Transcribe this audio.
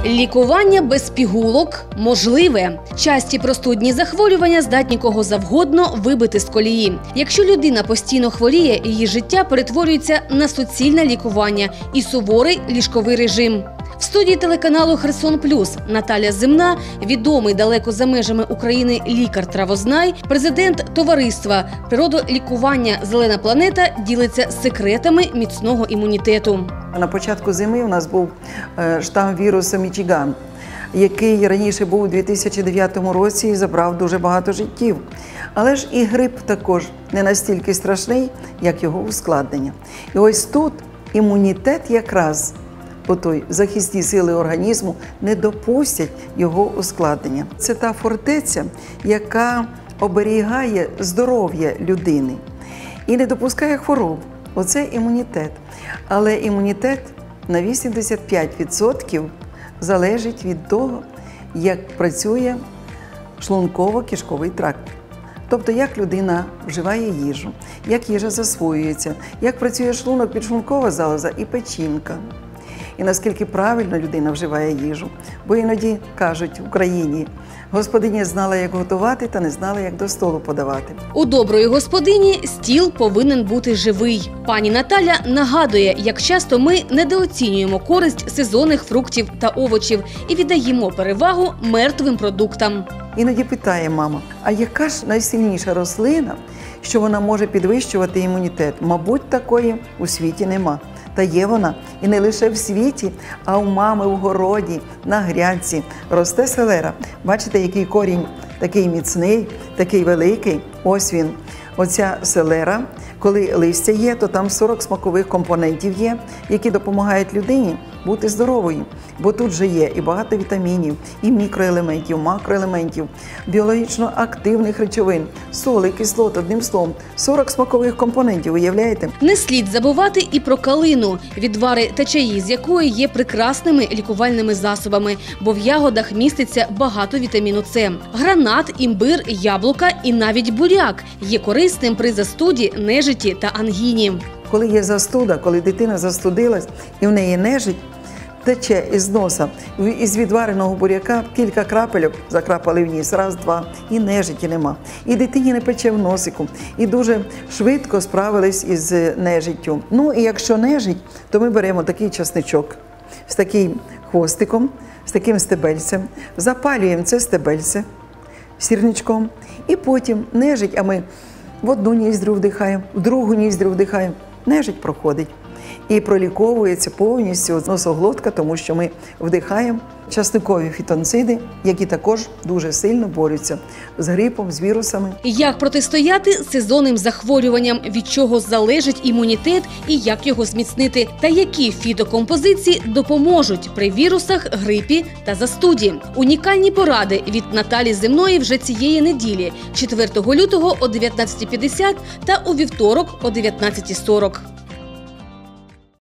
Лікування без пігулок можливе. Часті простудні захворювання здатні кого завгодно вибити з колії. Якщо людина постійно хворіє, її життя перетворюється на суцільне лікування і суворий ліжковий режим. В студії телеканалу «Херсон Плюс» Наталя Земна, відомий далеко за межами України лікар-травознай, президент товариства природолікування «Зелена планета» ділиться секретами міцного імунітету. На початку зими у нас був штам вірусу Мічиган, який раніше був у 2009 році і забрав дуже багато життів. Але ж і грип також не настільки страшний, як його ускладнення. І ось тут імунітет якраз, отой захисні сили організму, не допустять його ускладнення. Це та фортеця, яка оберігає здоров'я людини і не допускає хвороб. Оце імунітет. Але імунітет на 85% залежить від того, як працює шлунково-кишковий тракт. Тобто, як людина вживає їжу, як їжа засвоюється, як працює шлунок, підшлункова залоза і печінка. І наскільки правильно людина вживає їжу. Бо іноді кажуть в Україні, господиня знала, як готувати, та не знала, як до столу подавати. У доброї господині стіл повинен бути живий. Пані Наталя нагадує, як часто ми недооцінюємо користь сезонних фруктів та овочів і віддаємо перевагу мертвим продуктам. Іноді питає мама, а яка ж найсильніша рослина, що вона може підвищувати імунітет? Мабуть, такої у світі нема. Та є вона. І не лише в світі, а у мами в городі, на грядці росте селера. Бачите, який корінь такий міцний, такий великий. Ось він. Оця селера, коли листя є, то там 40 смакових компонентів є, які допомагають людині бути здоровою. Бо тут же є і багато вітамінів, і мікроелементів, макроелементів, біологічно активних речовин, соли, кислот, одним словом, 40 смакових компонентів, уявляєте? Не слід забувати і про калину, відвари та чаї з якої є прекрасними лікувальними засобами, бо в ягодах міститься багато вітаміну С. Гранат, імбир, яблука і навіть буряк є корисним при застуді, нежиті та ангіні. Коли є застуда, коли дитина застудилась і в неї нежить, тече із носа, із відвареного буряка кілька крапельок закрапали в ніс, раз, два, і нежиті нема. І дитині не пече в носику, і дуже швидко справились із нежиттю. Ну і якщо нежить, то ми беремо такий часничок з таким хвостиком, з таким стебельцем, запалюємо це стебельце сірничком, і потім нежить, а ми в одну ніздрю вдихаємо, в другу ніздрю вдихаємо, нежить проходить. І проліковується повністю носоглотка, тому що ми вдихаємо часникові фітонциди, які також дуже сильно борються з грипом, з вірусами. Як протистояти сезонним захворюванням, від чого залежить імунітет і як його зміцнити, та які фітокомпозиції допоможуть при вірусах, грипі та застуді. Унікальні поради від Наталі Земної вже цієї неділі, 4 лютого о 19:50 та у вівторок о 19:40.